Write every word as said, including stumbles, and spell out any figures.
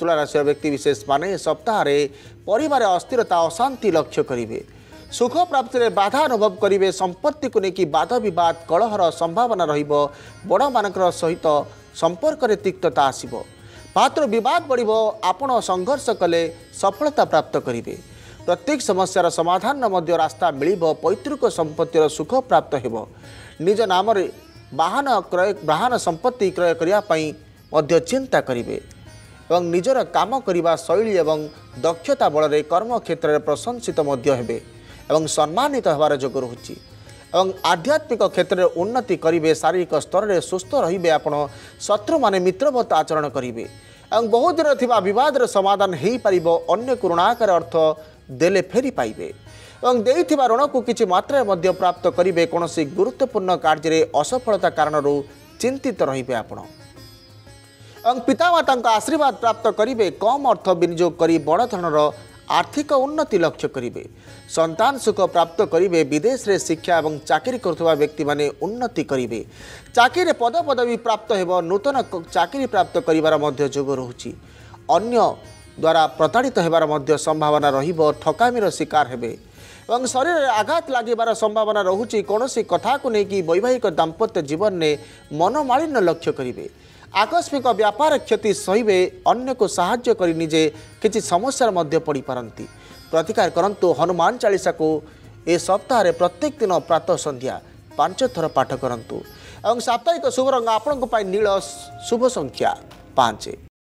तुला राशि व्यक्ति विशेष माने सप्ताह परिवार अस्थिरता अशांति लक्ष्य करेंगे। सुख प्राप्ति में बाधा अनुभव करेंगे। संपत्ति को लेकिन वाद विवाद कलहर संभावना रहिबो। बड़ मानकर सहित संपर्क में तिक्तता आसिबो। मात्र विवाद बढ़िबो। आपण संघर्ष कले सफलता प्राप्त करेंगे। प्रत्येक समस्यार समाधान मध्य रास्ता मिलिबो। पैतृक संपत्तिर सुख प्राप्त हेबो। निज नाम वाहन क्रय वाहन संपत्ति क्रय करने मध्य चिंता करेंगे एवं निजर काम करने शैली एवं दक्षता बल कर्म क्षेत्र में प्रशंसित हेबे एवं सम्मानित होवार जोग रहुछि एवं आध्यात्मिक क्षेत्र में उन्नति करेंगे। शारीरिक स्तर में सुस्थ रहिबे। आपण शत्रु माने मित्रवत आचरण करेंगे एवं बहुत दिन थिबा विवाद समाधान हो पारिबो। अन्य ऋणाकार अर्थ देले फेरी पाइबे एवं देइथिबा ऋण को किछि मात्रा मध्य प्राप्त करेंगे। कौन गुरुत्वपूर्ण कार्य असफलता कारण चिंतित रहिबे आपण एवं पितामाता आशीर्वाद प्राप्त करेंगे। कम अर्थ विनियोग करी बड़ धरणर आर्थिक उन्नति लक्ष्य करेंगे। संतान सुख प्राप्त करेंगे। विदेश रे शिक्षा एवं चाकरी करुवा व्यक्ति माने उन्नति करेंगे। चाकरी पद पदवी प्राप्त हेबो। नूतन चाकरी प्राप्त करिवार मध्य जोग रहुछि। अन्य द्वारा प्रताड़ित हेबार मध्य संभावना रहिबो। ठकामीर शिकार हेबे एवं शरीर में आघात लागिबार संभावना रहुछि। कौनसी कथा को लेकिन वैवाहिक दाम्पत्य जीवन में मनोमालिन्य लक्ष्य करेंगे। आकस्मिक व्यापार क्षति सहिबे। अन्य को साहाय्य करी निजे किछि समस्या मध्य पड़ी पारंती। प्रतिकार करंतु हनुमान चालीसा को ए सप्ताह रे प्रत्येक दिन प्रातः संध्या पांच थर पाठ करंतु एवं साप्ताहिक शुभ रंग आपन को पाई नील शुभ संख्या पांच।